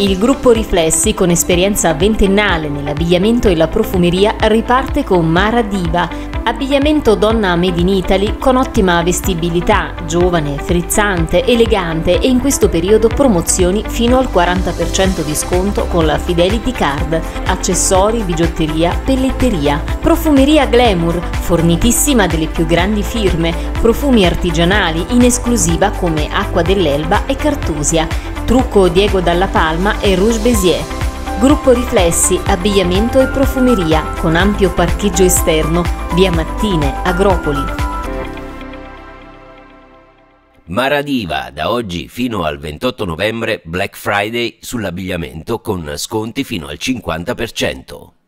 Il gruppo Riflessi, con esperienza ventennale nell'abbigliamento e la profumeria, riparte con Mara Diva, abbigliamento donna made in Italy con ottima vestibilità, giovane, frizzante, elegante e in questo periodo promozioni fino al 40% di sconto con la Fidelity Card, accessori, bigiotteria, pelletteria. Profumeria Glamour, fornitissima delle più grandi firme, profumi artigianali in esclusiva come Acqua dell'Elba e Cartusia, Trucco Diego Dalla Palma e Rouge Bézier. Gruppo Riflessi, abbigliamento e profumeria, con ampio parcheggio esterno, via Mattine, Agropoli. Mara Diva, da oggi fino al 28 novembre Black Friday sull'abbigliamento con sconti fino al 50%.